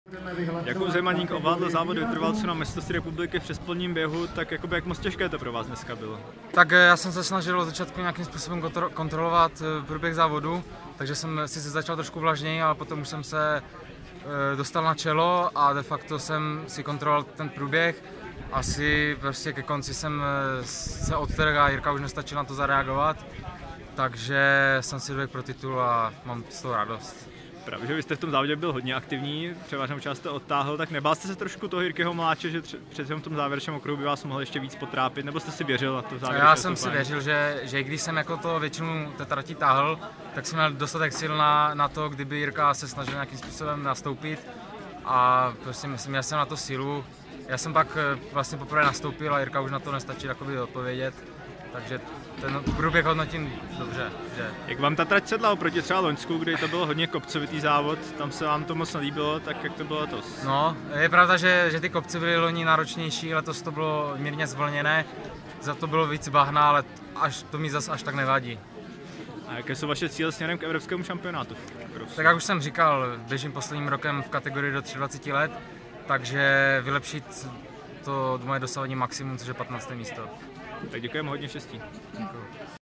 Jakub Zemaník ovládl závod vytrvalců na mistrovství republiky v přespolním běhu, tak jak moc těžké to pro vás dneska bylo? Tak já jsem se snažil od začátku nějakým způsobem kontrolovat průběh závodu, takže jsem si začal trošku vlažněji, ale potom už jsem se dostal na čelo a de facto jsem si kontroloval ten průběh. Asi prostě ke konci jsem se odtrhl a Jirka už nestačil na to zareagovat, takže jsem si dovedl pro titul a mám z toho radost. Právě, že vy jste v tom závodě byl hodně aktivní, převážnou část jste odtáhl, tak nebál jste se trošku toho Jirkyho Mláče, že přece v tom závěrečném okruhu by vás mohl ještě víc potrápit, nebo jste si věřil na to závěrečné? Já jsem si věřil, že i když jsem jako to většinu té trati táhl, tak jsem měl dostatek sil na to, kdyby Jirka se snažil nějakým způsobem nastoupit a prostě myslím, že jsem na to sílu. Já jsem pak vlastně poprvé nastoupil a Jirka už na to nestačí odpovědět, takže ten průběh hodnotím dobře. Že... Jak vám ta trať sedla oproti třeba Loňsku, kdy to bylo hodně kopcovitý závod, tam se vám to moc nelíbilo, tak jak to bylo letos? No, je pravda, že ty kopce byly loni náročnější, letos to bylo mírně zvlněné, za to bylo víc bahna, ale to mi zas až tak nevadí. A jaké jsou vaše cíle směrem k evropskému šampionátu? Tak jak už jsem říkal, běžím posledním rokem v kategorii do 23 let, takže vylepšit to moje dosavadní maximum, což je 15. místo. Tak děkujeme, hodně štěstí. Děkuji.